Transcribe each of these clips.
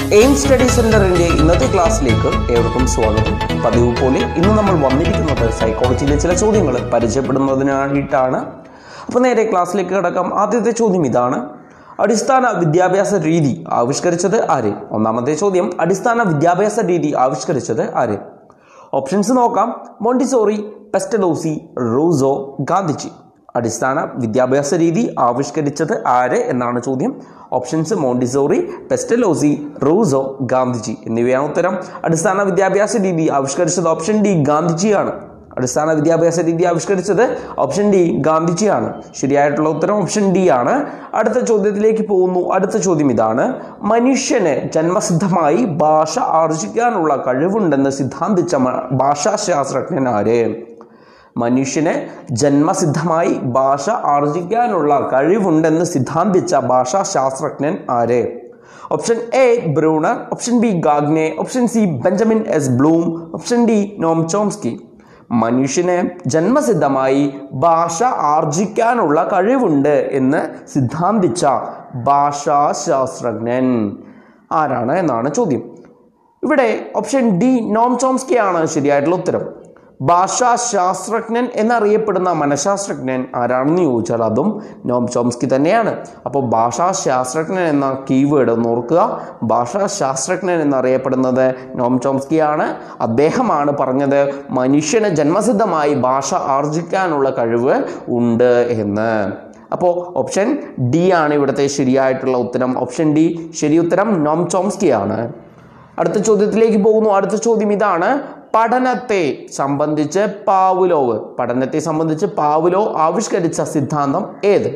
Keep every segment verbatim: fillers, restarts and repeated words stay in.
Aim study സെന്ററിന്റെ ഇന്നത്തെ ക്ലാസ്സിലേക്ക് ഏവർക്കും സ്വാഗതം. പതിവ് പോലെ ഇന്ന് നമ്മൾ വന്നിരിക്കുന്നത് സൈക്കോളജിയിലെ ചില ചോദ്യങ്ങൾ പരിചയപ്പെടുന്നതിനായിട്ടാണ്. അപ്പോൾ നേരെ ക്ലാസ്സിലേക്ക് കടക്കാം. ആദ്യത്തെ ചോദ്യം ഇതാണ്: അടിസ്ഥാന വിദ്യാഭ്യാസ രീതി ആവിഷ്കരിച്ചത് ആര്? ഒന്നാമത്തെ ചോദ്യം: അടിസ്ഥാന വിദ്യാഭ്യാസ രീതി ആവിഷ്കരിച്ചത് ആര്? ഓപ്ഷൻസ് നോക്കാം. Montessori, Pestalozzi, Rousseau, Gandhiji. അടിസ്ഥാന വിദ്യാഭ്യാസ രീതി ആവിഷ്കരിച്ചത് ആര് എന്നാണ് ചോദ്യം. Options Montessori, Pestalozzi, Rousseau, Gandhiji എന്നിവയാണ് ഉത്തരം. അടിസ്ഥാന വിദ്യാഭ്യാസ രീതി ആവിഷ്കരിച്ചത് ഓപ്ഷൻ ഡി ഗാന്ധിജിയാണ്. അടിസ്ഥാന വിദ്യാഭ്യാസ രീതി ആവിഷ്കരിച്ചത് ഓപ്ഷൻ ഡി ഗാന്ധിജിയാണ്. ശരിയായിട്ടുള്ള ഉത്തരം ഓപ്ഷൻ ഡി ആണ്. അടുത്ത ചോദ്യത്തിലേക്ക് പോകുന്നു. അടുത്ത ചോദ്യം ഇതാണ്: മനുഷ്യന് ജന്മസിദ്ധമായി ഭാഷ ആർജിക്കാനുള്ള കഴിവുണ്ടെന്ന് സിദ്ധാന്തിച്ച ഭാഷാശാസ്ത്രജ്ഞൻ ആര്? മനുഷ്യന് ജന്മസിദ്ധമായി ഭാഷ ആർജിക്കാനുള്ള കഴിവുണ്ടെന്ന് സിദ്ധാന്തിച്ച ഭാഷാശാസ്ത്രജ്ഞൻ ആര്? Option A Bruner, option B Gagne, option C Benjamin S Bloom, option D Noam Chomsky. മനുഷ്യന് ജന്മസിദ്ധമായി ഭാഷ ആർജിക്കാനുള്ള കഴിവുണ്ട് എന്ന് സിദ്ധാന്തിച്ച ഭാഷാശാസ്ത്രജ്ഞൻ ആരാണ് എന്നാണ് ചോദ്യം. ഇവിടെ ഓപ്ഷൻ ഡി നോം ചോംസ്കി ആണ് ശരിയായിട്ടുള്ള ഉത്തരം. ഭാഷാശാസ്ത്രജ്ഞൻ എന്നറിയപ്പെടുന്ന മനഃശാസ്ത്രജ്ഞൻ ആരാണെന്ന് ചോദിച്ചാൽ അതും നോം ചോംസ്കി തന്നെയാണ്. അപ്പോൾ ഭാഷാശാസ്ത്രജ്ഞൻ എന്ന കീവേഡ് ഒന്ന് ഓർക്കുക. ഭാഷാശാസ്ത്രജ്ഞൻ എന്നറിയപ്പെടുന്നത് നോം ചോംസ്കിയാണ്. അദ്ദേഹമാണ് പറഞ്ഞത് മനുഷ്യന് ജന്മസിദ്ധമായി ഭാഷ ആർജിക്കാനുള്ള കഴിവ് ഉണ്ട് എന്ന്. അപ്പോൾ ഓപ്ഷൻ ഡി ആണ് ഇവിടുത്തെ ശരിയായിട്ടുള്ള ഉത്തരം. ഓപ്ഷൻ ഡി ശരി ഉത്തരം നോം ചോംസ്കിയാണ്. അടുത്ത ചോദ്യത്തിലേക്ക് പോകുന്നു. അടുത്ത ചോദ്യം ഇതാണ്: പഠനത്തെ സംബന്ധിച്ച് പാവുലോവ് പഠനത്തെ സംബന്ധിച്ച് പാവുലോ ആവിഷ്കരിച്ച സിദ്ധാന്തം ഏത്?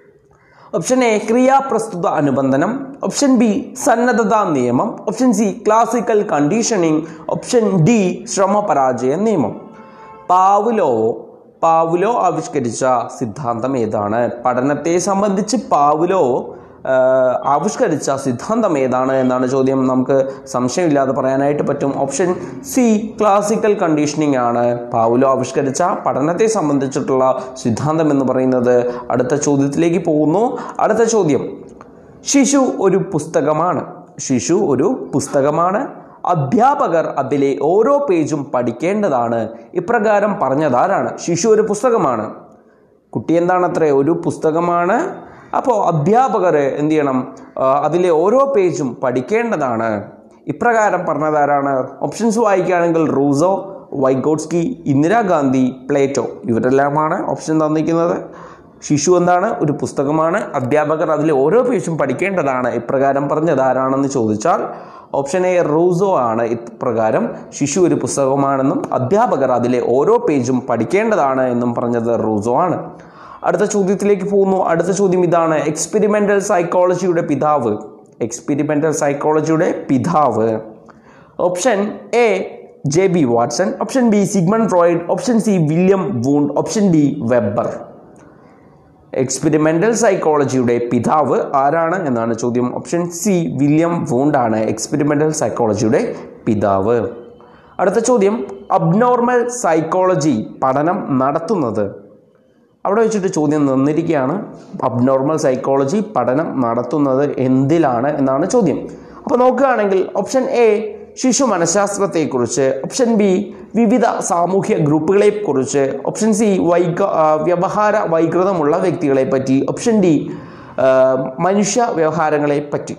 ഓപ്ഷൻ എ ക്രിയാപ്രസ്തുത അനുബന്ധനം, ഓപ്ഷൻ ബി സന്നദ്ധതാ നിയമം, option C classical conditioning, option D ശ്രമപരാജയ നിയമം. പാവുലോ പാവുലോ ആവിഷ്കരിച്ച സിദ്ധാന്തം ഏതാണ്? പഠനത്തെ സംബന്ധിച്ച് പാവുലോ ആവിഷ്കരിച്ച സിദ്ധാന്തം ഏതാണ് എന്നാണ് ചോദ്യം. നമുക്ക് സംശയമില്ലാതെ പറയാനായിട്ട് പറ്റും. ഓപ്ഷൻ സി ക്ലാസിക്കൽ കണ്ടീഷനിങ് ആണ് പാവുലോ ആവിഷ്കരിച്ച പഠനത്തെ സംബന്ധിച്ചിട്ടുള്ള സിദ്ധാന്തം എന്ന് പറയുന്നത്. അടുത്ത ചോദ്യത്തിലേക്ക് പോകുന്നു. അടുത്ത ചോദ്യം: ശിശു ഒരു പുസ്തകമാണ്. ശിശു ഒരു പുസ്തകമാണ്. അധ്യാപകർ അതിലെ ഓരോ പേജും പഠിക്കേണ്ടതാണ്. ഇപ്രകാരം പറഞ്ഞതാരാണ്? ശിശു ഒരു പുസ്തകമാണ്. കുട്ടി എന്താണത്രേ? ഒരു പുസ്തകമാണ്. അപ്പോൾ അധ്യാപകർ എന്ത് ചെയ്യണം? അതിലെ ഓരോ പേജും പഠിക്കേണ്ടതാണ്. ഇപ്രകാരം പറഞ്ഞതാരാണ്? ഓപ്ഷൻസ് വായിക്കുകയാണെങ്കിൽ റൂസോ, വൈഗോട്സ്കി, ഇന്ദിരാഗാന്ധി, പ്ലേറ്റോ ഇവരെല്ലാമാണ് ഓപ്ഷൻ തന്നിരിക്കുന്നത്. ശിശു എന്താണ്? ഒരു പുസ്തകമാണ്. അധ്യാപകർ അതിലെ ഓരോ പേജും പഠിക്കേണ്ടതാണ്. ഇപ്രകാരം പറഞ്ഞതാരാണെന്ന് ചോദിച്ചാൽ ഓപ്ഷൻ എ റൂസോ ആണ് ഇപ്രകാരം ശിശു ഒരു പുസ്തകമാണെന്നും അധ്യാപകർ അതിലെ ഓരോ പേജും പഠിക്കേണ്ടതാണ് എന്നും പറഞ്ഞത് റൂസോ ആണ്. അടുത്ത ചോദ്യത്തിലേക്ക് പോകുന്നു. അടുത്ത ചോദ്യം ഇതാണ്: എക്സ്പെരിമെന്റൽ സൈക്കോളജിയുടെ പിതാവ്. എക്സ്പെരിമെന്റൽ സൈക്കോളജിയുടെ പിതാവ്. Option A J B Watson, option B Sigmund Freud, option C William Wundt, option D Weber. Experimental സൈക്കോളജിയുടെ പിതാവ് ആരാണ് എന്നാണ് ചോദ്യം. ഓപ്ഷൻ സി വില്യം വൂണ്ട് ആണ് എക്സ്പെരിമെന്റൽ സൈക്കോളജിയുടെ പിതാവ്. അടുത്ത ചോദ്യം: അബ്നോർമൽ സൈക്കോളജി പഠനം നടത്തുന്നത്. അവിടെ വെച്ചിട്ട് ചോദ്യം തന്നിരിക്കുകയാണ്: അബ്നോർമൽ സൈക്കോളജി പഠനം നടത്തുന്നത് എന്തിലാണ് എന്നാണ് ചോദ്യം. അപ്പോൾ നോക്കുകയാണെങ്കിൽ ഓപ്ഷൻ എ ശിശു മനഃശാസ്ത്രത്തെക്കുറിച്ച്, ഓപ്ഷൻ ബി വിവിധ സാമൂഹ്യ ഗ്രൂപ്പുകളെക്കുറിച്ച്, ഓപ്ഷൻ സി വൈക വ്യവഹാര വൈകൃതമുള്ള വ്യക്തികളെ പറ്റി, ഓപ്ഷൻ ഡി മനുഷ്യ വ്യവഹാരങ്ങളെ പറ്റി.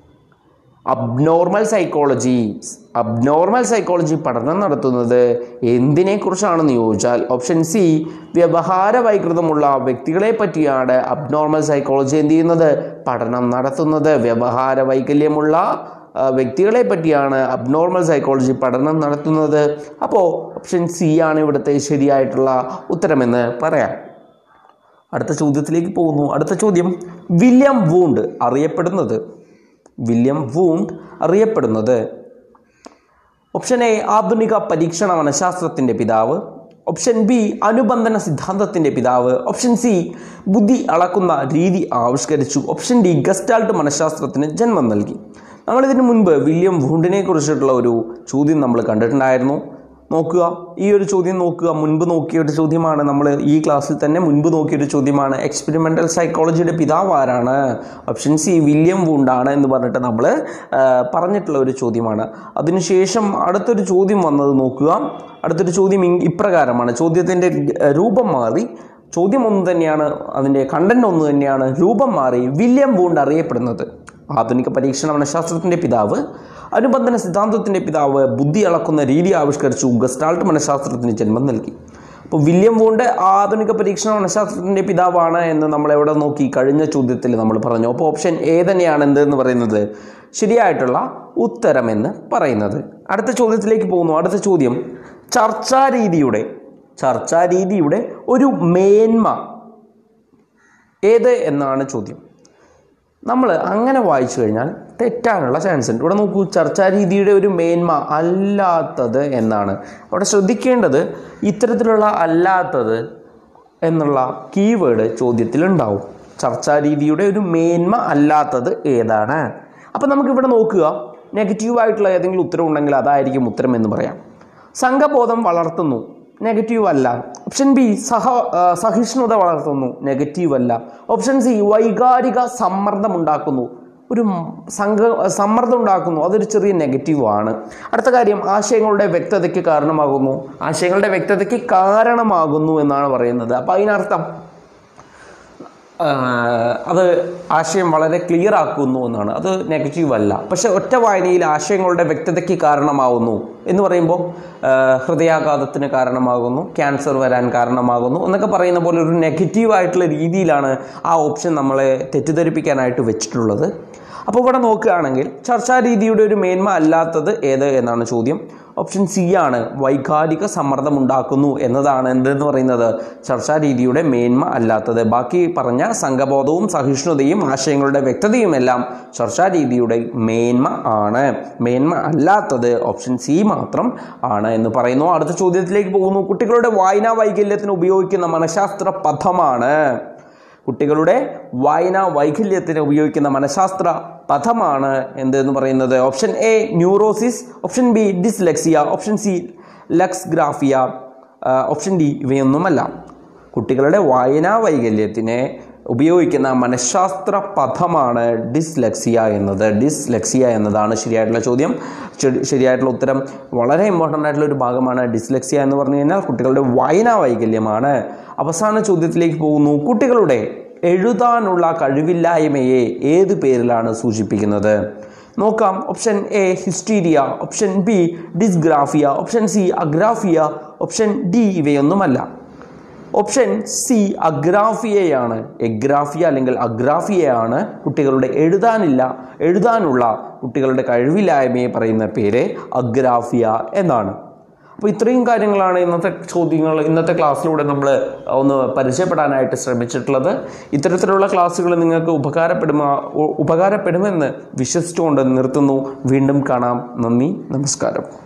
അബ്നോർമൽ സൈക്കോളജി അബ്നോർമൽ സൈക്കോളജി പഠനം നടത്തുന്നത് എന്തിനെക്കുറിച്ചാണെന്ന് ചോദിച്ചാൽ ഓപ്ഷൻ സി വ്യവഹാര വൈകൃതമുള്ള വ്യക്തികളെ പറ്റിയാണ് അബ്നോർമൽ സൈക്കോളജി എന്ത് ചെയ്യുന്നത്? പഠനം നടത്തുന്നത്. വ്യവഹാര വൈകല്യമുള്ള വ്യക്തികളെ പറ്റിയാണ് അബ്നോർമൽ സൈക്കോളജി പഠനം നടത്തുന്നത്. അപ്പോൾ ഓപ്ഷൻ സി ആണ് ഇവിടുത്തെ ശരിയായിട്ടുള്ള ഉത്തരമെന്ന് പറയാം. അടുത്ത ചോദ്യത്തിലേക്ക് പോകുന്നു. അടുത്ത ചോദ്യം: വില്യം വൂണ്ട് അറിയപ്പെടുന്നത് വില്യം വൂണ്ട് അറിയപ്പെടുന്നത് ഓപ്ഷൻ എ ആധുനിക പരീക്ഷണ മനഃശാസ്ത്രത്തിൻ്റെ പിതാവ്, ഓപ്ഷൻ ബി അനുബന്ധന സിദ്ധാന്തത്തിൻ്റെ പിതാവ്, ഓപ്ഷൻ സി ബുദ്ധി അളക്കുന്ന രീതി ആവിഷ്കരിച്ചു, ഓപ്ഷൻ ഡി ഗസ്റ്റാൾട്ട് മനഃശാസ്ത്രത്തിന് ജന്മം നൽകി. നമ്മളിതിനു മുൻപ് വില്യം വൂണ്ടിനെ കുറിച്ചിട്ടുള്ള ഒരു ചോദ്യം നമ്മൾ കണ്ടിട്ടുണ്ടായിരുന്നു. നോക്കുക, ഈ ഒരു ചോദ്യം നോക്കുക. മുൻപ് നോക്കിയ ഒരു ചോദ്യമാണ്, നമ്മൾ ഈ ക്ലാസ്സിൽ തന്നെ മുൻപ് നോക്കിയൊരു ചോദ്യമാണ്. എക്സ്പെരിമെൻ്റൽ സൈക്കോളജിയുടെ പിതാവ് ആരാണ്? ഓപ്ഷൻ സി വില്യം വൂണ്ടാണ് എന്ന് പറഞ്ഞിട്ട് നമ്മൾ പറഞ്ഞിട്ടുള്ള ഒരു ചോദ്യമാണ്. അതിനുശേഷം അടുത്തൊരു ചോദ്യം വന്നത് നോക്കുക. അടുത്തൊരു ചോദ്യം ഇപ്രകാരമാണ്. ചോദ്യത്തിൻ്റെ രൂപം മാറി, ചോദ്യം ഒന്ന് തന്നെയാണ്, അതിൻ്റെ കണ്ടന്റ് ഒന്ന് തന്നെയാണ്, രൂപം മാറി. വില്യം വൂണ്ട് അറിയപ്പെടുന്നത് ആധുനിക പരീക്ഷണ മനഃശാസ്ത്രത്തിൻ്റെ പിതാവ്, അനുബന്ധന സിദ്ധാന്തത്തിൻ്റെ പിതാവ്, ബുദ്ധി അളക്കുന്ന രീതി ആവിഷ്കരിച്ചു, ഗസ്റ്റാൾട്ട് മനഃശാസ്ത്രത്തിന് ജന്മം നൽകി. അപ്പോൾ വില്യം വൂണ്ട് ആധുനിക പരീക്ഷണ മനഃശാസ്ത്രത്തിൻ്റെ പിതാവാണ് എന്ന് നമ്മൾ എവിടെ നോക്കി? കഴിഞ്ഞ ചോദ്യത്തിൽ നമ്മൾ പറഞ്ഞു. അപ്പോൾ ഓപ്ഷൻ എ തന്നെയാണ് എന്തെന്ന് പറയുന്നത് ശരിയായിട്ടുള്ള ഉത്തരമെന്ന് പറയുന്നത്. അടുത്ത ചോദ്യത്തിലേക്ക് പോകുന്നു. അടുത്ത ചോദ്യം ചർച്ചാരീതിയുടെ ചർച്ചാരീതിയുടെ ഒരു മേന്മ ഏത് എന്നാണ് ചോദ്യം. നമ്മൾ അങ്ങനെ വായിച്ചു കഴിഞ്ഞാൽ തെറ്റാനുള്ള ചാൻസ് ഉണ്ട്. ഇവിടെ നോക്കൂ, ചർച്ചാരീതിയുടെ ഒരു മേന്മ അല്ലാത്തത് എന്നാണ്. അവിടെ ശ്രദ്ധിക്കേണ്ടത് ഇത്തരത്തിലുള്ള അല്ലാത്തത് എന്നുള്ള കീവേഡ് ചോദ്യത്തിലുണ്ടാവും. ചർച്ചാരീതിയുടെ ഒരു മേന്മ അല്ലാത്തത് ഏതാണ്? അപ്പം നമുക്കിവിടെ നോക്കുക, നെഗറ്റീവായിട്ടുള്ള ഏതെങ്കിലും ഉത്തരം ഉണ്ടെങ്കിൽ അതായിരിക്കും ഉത്തരം എന്ന് പറയാം. സംഘബോധം വളർത്തുന്നു, നെഗറ്റീവ് അല്ല. ഓപ്ഷൻ ബി സഹ സഹിഷ്ണുത വളർത്തുന്നു, നെഗറ്റീവ് അല്ല. ഓപ്ഷൻ സി വൈകാരിക സമ്മർദ്ദം ഉണ്ടാക്കുന്നു, ഒരു സംഘ സമ്മർദ്ദം ഉണ്ടാക്കുന്നു, അതൊരു ചെറിയ നെഗറ്റീവ് ആണ്. അടുത്ത കാര്യം ആശയങ്ങളുടെ വ്യക്തതയ്ക്ക് കാരണമാകുന്നു, ആശയങ്ങളുടെ വ്യക്തതയ്ക്ക് കാരണമാകുന്നു എന്നാണ് പറയുന്നത്. അപ്പം അതിനർത്ഥം അത് ആശയം വളരെ ക്ലിയർ ആക്കുന്നു എന്നാണ്, അത് നെഗറ്റീവ് അല്ല. പക്ഷെ ഒറ്റ വായനയിൽ ആശയങ്ങളുടെ വ്യക്തതയ്ക്ക് കാരണമാകുന്നു എന്ന് പറയുമ്പോൾ ഹൃദയാഘാതത്തിന് കാരണമാകുന്നു, ക്യാൻസർ വരാൻ കാരണമാകുന്നു എന്നൊക്കെ പറയുന്ന പോലെ ഒരു നെഗറ്റീവായിട്ടുള്ള രീതിയിലാണ് ആ ഓപ്ഷൻ നമ്മളെ തെറ്റിദ്ധരിപ്പിക്കാനായിട്ട് വെച്ചിട്ടുള്ളത്. അപ്പോൾ ഇവിടെ നോക്കുകയാണെങ്കിൽ ചർച്ചാരീതിയുടെ ഒരു മേന്മ അല്ലാത്തത് ഏത് എന്നാണ് ചോദ്യം. ഓപ്ഷൻ സി ആണ്, വൈകാരിക സമ്മർദ്ദം ഉണ്ടാക്കുന്നു എന്നതാണ് എന്തെന്ന് പറയുന്നത് ചർച്ചാരീതിയുടെ മേന്മ അല്ലാത്തത്. ബാക്കി പറഞ്ഞ സംഘബോധവും സഹിഷ്ണുതയും ആശയങ്ങളുടെ വ്യക്തതയും എല്ലാം ചർച്ചാരീതിയുടെ മേന്മ ആണ്. മേന്മ അല്ലാത്തത് ഓപ്ഷൻ സി മാത്രം ആണ് എന്ന് പറയുന്നു. അടുത്ത ചോദ്യത്തിലേക്ക് പോകുന്നു. കുട്ടികളുടെ വായനാ വൈകല്യത്തിന് ഉപയോഗിക്കുന്ന മനഃശാസ്ത്ര പദമാണ് കുട്ടികളുടെ വായനാ വൈകല്യത്തിന് ഉപയോഗിക്കുന്ന മനഃശാസ്ത്ര പദമാണ് എന്തെന്ന് പറയുന്നത്. Option A neurosis, option B dyslexia, option C ലക്സ്ഗ്രാഫിയ, ഓപ്ഷൻ ഡി ഇവയൊന്നുമല്ല. കുട്ടികളുടെ വായനാ വൈകല്യത്തിന് ഉപയോഗിക്കുന്ന മനഃശാസ്ത്ര പദമാണ് ഡിസ്ലെക്സിയ എന്നത്. ഡിസ്ലെക്സിയ എന്നതാണ് ശരിയായിട്ടുള്ള ചോദ്യം. ശരിയായിട്ടുള്ള ഉത്തരം വളരെ ഇമ്പോർട്ടൻ്റ് ആയിട്ടുള്ള ഒരു ഭാഗമാണ്. ഡിസ്ലെക്സിയ എന്ന് പറഞ്ഞു കഴിഞ്ഞാൽ കുട്ടികളുടെ വായനാ വൈകല്യമാണ്. അവസാന ചോദ്യത്തിലേക്ക് പോകുന്നു. കുട്ടികളുടെ എഴുതാനുള്ള കഴിവില്ലായ്മയെ ഏത് പേരിലാണ് സൂചിപ്പിക്കുന്നത്? നോക്കാം. Option A hysteria, option B dysgraphia, option C agraphia, option D ഇവയൊന്നുമല്ല. ഓപ്ഷൻ സി അഗ്രാഫിയയാണ്. എഗ്രാഫിയ അല്ലെങ്കിൽ അഗ്രാഫിയയാണ് കുട്ടികളുടെ എഴുതാനില്ല എഴുതാനുള്ള കുട്ടികളുടെ കഴിവില്ലായ്മയെ പറയുന്ന പേര് അഗ്രാഫിയ എന്നാണ്. അപ്പോൾ ഇത്രയും കാര്യങ്ങളാണ് ഇന്നത്തെ ചോദ്യങ്ങൾ ഇന്നത്തെ ക്ലാസ്സിലൂടെ നമ്മൾ ഒന്ന് പരിചയപ്പെടാനായിട്ട് ശ്രമിച്ചിട്ടുള്ളത്. ഇത്തരത്തിലുള്ള ക്ലാസ്സുകൾ നിങ്ങൾക്ക് ഉപകാരപ്പെടുമോ ഉപകാരപ്പെടുമെന്ന് വിശ്വസിച്ചുകൊണ്ട് നിർത്തുന്നു. വീണ്ടും കാണാം. നന്ദി, നമസ്കാരം.